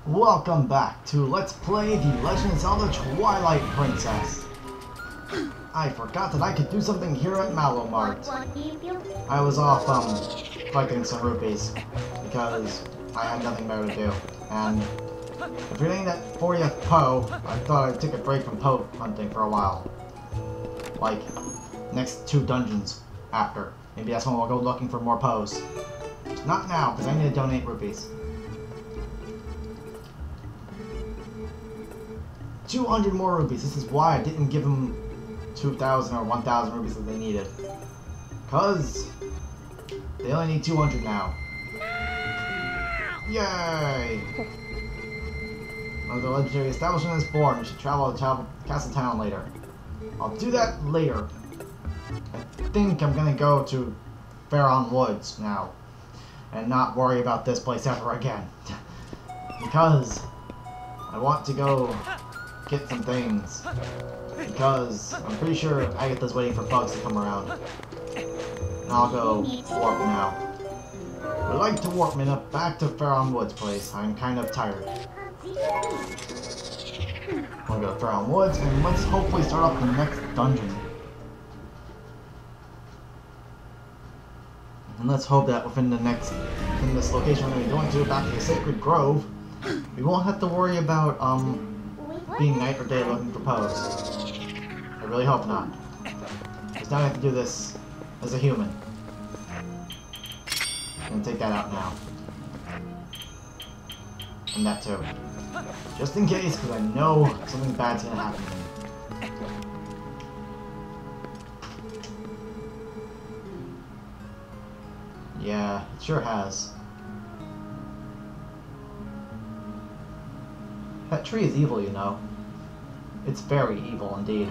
Welcome back to Let's Play The Legend of Zelda Twilight Princess. I forgot that I could do something here at Mallow Mart. I was off, collecting some rupees, because I had nothing better to do. And if you're getting that 40th Poe, I thought I'd take a break from Poe hunting for a while. Like, next 2 dungeons after. Maybe that's when we'll go looking for more Poes. Not now, because I need to donate rupees. 200 more rupees. This is why I didn't give them 2,000 or 1,000 rupees that they needed. Because they only need 200 now. Yay! The legendary establishment is born. We should travel to Castle Town later. I'll do that later. I think I'm gonna go to Faron Woods now. And not worry about this place ever again. Because I want to go get some things. Because I'm pretty sure Agatha's waiting for bugs to come around. And I'll go warp now. I'd like to warp me up back to Faron Woods place. I'm kind of tired. I'll go to Faron Woods and let's hopefully start off the next dungeon. And let's hope that within this location we're going to be going to, back to the Sacred Grove, we won't have to worry about, being night or day looking for Poes. I really hope not. Because now I have to do this as a human. I'm gonna take that out now. And that too. Just in case, because I know something bad's gonna happen to me. Yeah, it sure has. That tree is evil, you know. It's very evil indeed.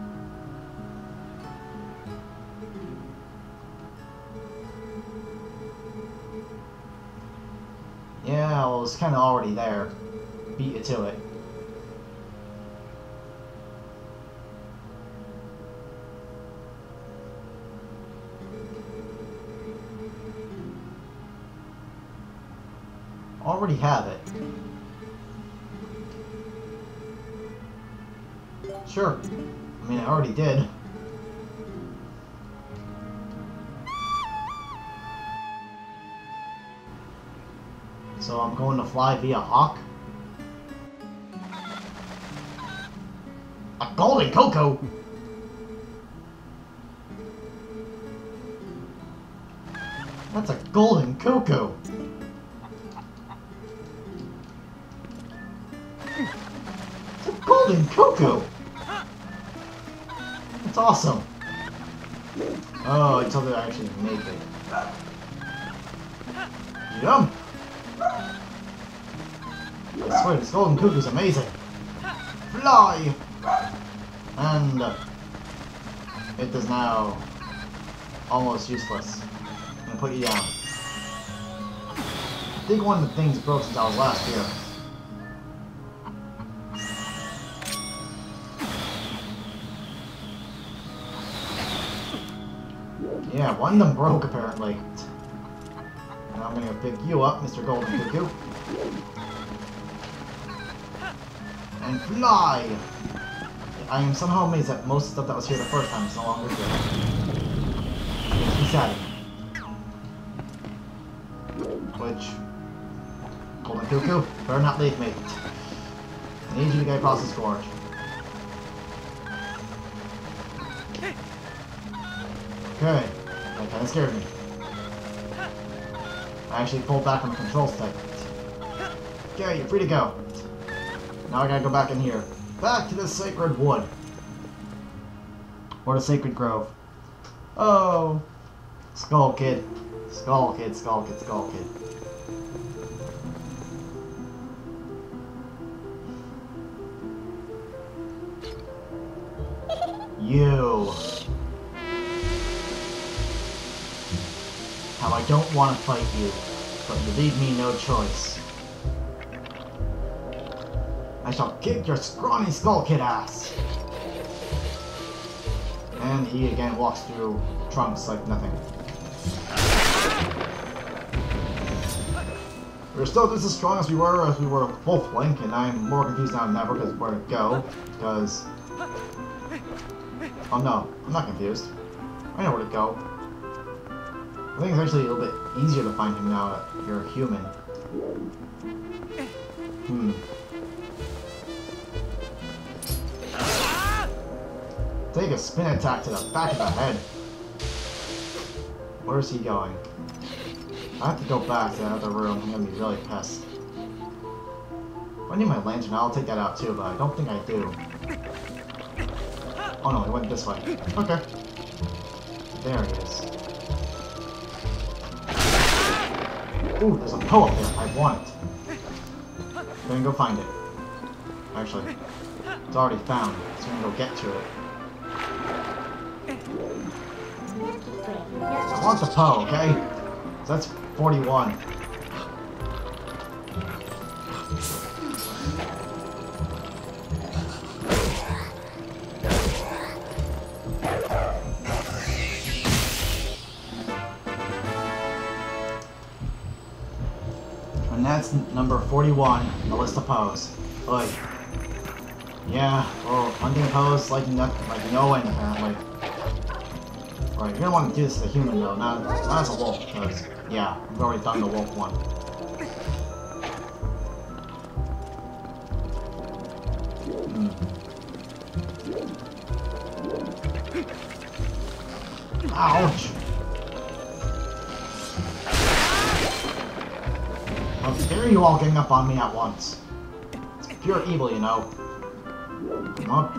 Yeah, well, it's kind of already there. Beat you to it. Already have it. Sure. I mean, I already did. So I'm going to fly via hawk? A golden cocoa? That's a golden cocoa. It's a golden cocoa. That's awesome. Oh, until they actually make it. Yum! I swear, this golden cuckoo is amazing. Fly! And it is now almost useless. I'm gonna put you down. I think one of the things broke since I was last here. Yeah, one of them broke apparently. Now I'm gonna pick you up, Mr. Golden Cuckoo. And fly! I am somehow amazed that most of the stuff that was here the first time is no longer here. Makes me sad. Which... Golden Cuckoo, better not leave me. I need you to get across this gorge. Okay. That kinda scared me. I actually pulled back on the control stick. Okay, you're free to go. Now I gotta go back in here. Back to the Sacred Wood. Or the Sacred Grove. Oh. Skull Kid. Skull Kid, Skull Kid, Skull Kid. You. How I don't want to fight you, but you leave me no choice. I shall kick your scrawny Skull Kid ass! And he again walks through trunks like nothing. We're still just as strong as we were both Link, and I'm more confused now than ever because where to go. Because oh no, I'm not confused. I know where to go. I think it's actually a little bit easier to find him now that you're a human. Take a spin attack to the back of the head. Where's he going? I have to go back to that other room. I'm gonna be really pissed. If I need my lantern, I'll take that out too, but I don't think I do. Oh no, he went this way. Okay. There he is. Ooh, there's a Poe up there. I want it. I'm gonna go find it. Actually, it's already found, so I'm gonna go get to it. I want the Poe, okay? So that's 41. And that's number 41 on the list of Poes. Oy. Yeah, well, hunting Poes like no end apparently. Right, you're gonna want to do this as a human though, not as a wolf, because yeah, we've already done the wolf one. Ouch! How dare you all gang up on me at once? It's pure evil, you know. Come up.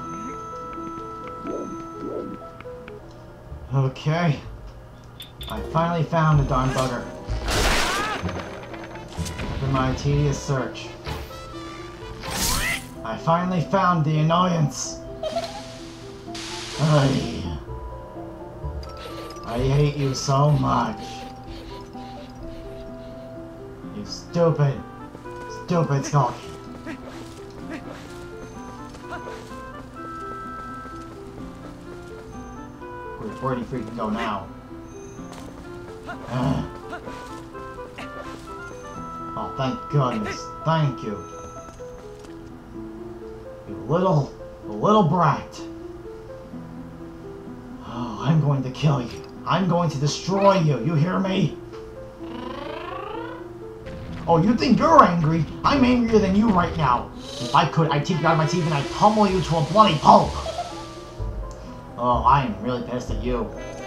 Okay. I finally found the darn bugger. After my tedious search. I finally found the annoyance. I hate you so much. You stupid Skulk. Where'd he freaking go now? Oh, thank goodness. Thank you. You little brat. Oh, I'm going to kill you. I'm going to destroy you. You hear me? Oh, you think you're angry? I'm angrier than you right now. If I could, I'd take you out of my teeth and I'd pummel you to a bloody pulp. Oh, I am really pissed at you.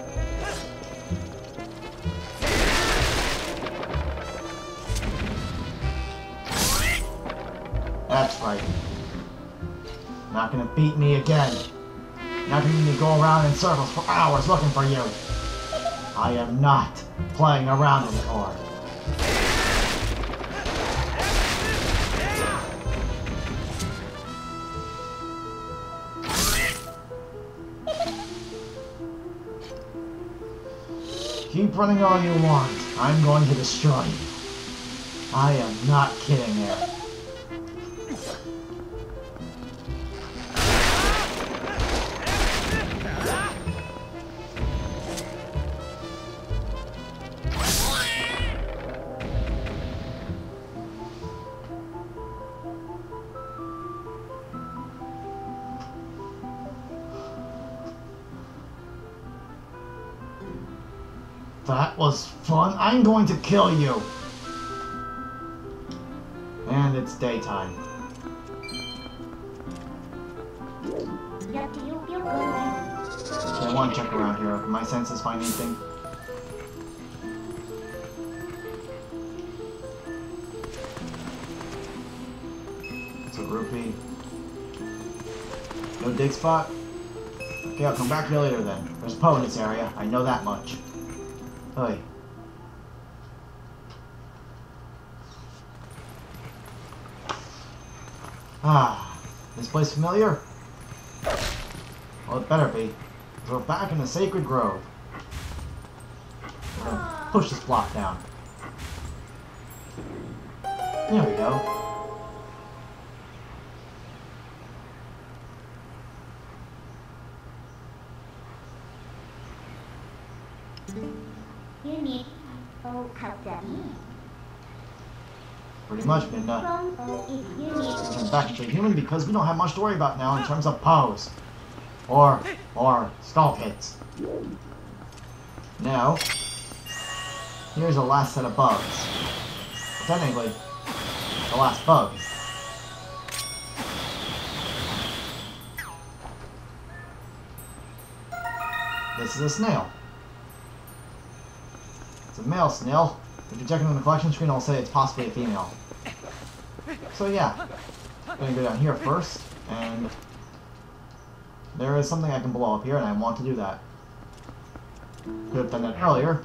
That's right. Not gonna beat me again. Not gonna need to go around in circles for hours looking for you. I am not playing around anymore. Keep running all you want. I'm going to destroy you. I am not kidding here. That was fun. I'm going to kill you. And it's daytime. I want to check around here. Can my senses find anything? It's a rupee. No dig spot? Okay, I'll come back here later then. There's a Poe in this area. I know that much. Hey. Ah, this place familiar? Well, it better be. We're back in the Sacred Grove. We're gonna push this block down. There we go. You need to cut them. Pretty much, Minna. Turn back into a human because we don't have much to worry about now in terms of pose. Or skull hits. Now, here's the last set of bugs. Technically, the last bug. This is a snail. It's a male snail. If you're checking on the collection screen, I'll say it's possibly a female. So yeah, I'm gonna go down here first, and there is something I can blow up here, and I want to do that. Could have done that earlier.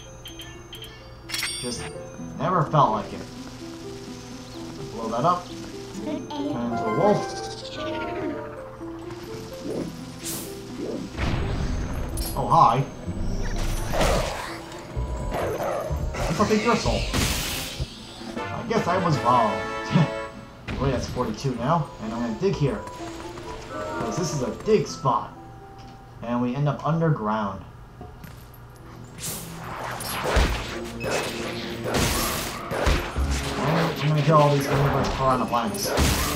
Just never felt like it. Blow that up. Turn into a wolf. Oh, hi. I'll take your soul. I guess I was wrong. Wait, that's 42 now, and I'm gonna dig here. Because this is a dig spot. And we end up underground. And I'm gonna kill all these universe piranha plants.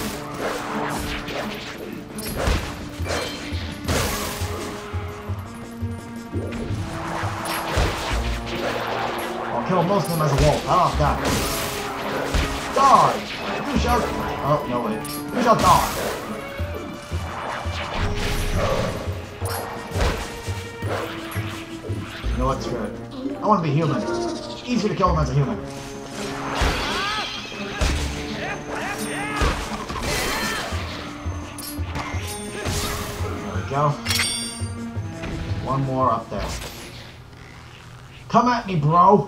I'll kill most of them as a wolf. How about that? Die! You shall... Oh, no wait. You shall die! You know what? Screw it. I want to be human. It's easier to kill them as a human. There we go. One more up there. Come at me, bro!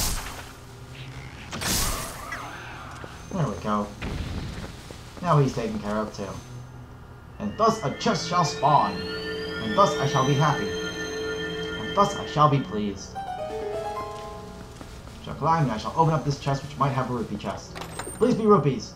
There we go. Now he's taken care of too. And thus a chest shall spawn. And thus I shall be happy. And thus I shall be pleased. Shall climb and I shall open up this chest which might have a rupee chest. Please be rupees.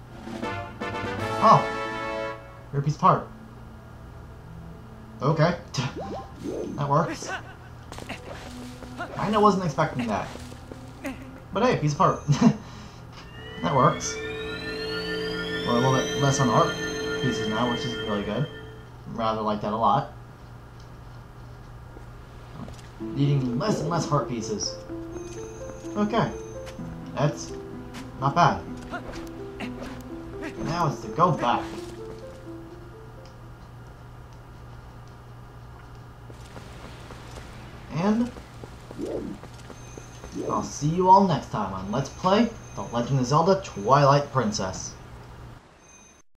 Oh. Rupees part. Okay. That works. Kinda wasn't expecting that. But hey, piece of art. That works. We're a little bit less on art pieces now, which is really good. Rather like that a lot. Needing less and less heart pieces. Okay. That's not bad. Now it's to go back. And I'll see you all next time on Let's Play The Legend of Zelda Twilight Princess.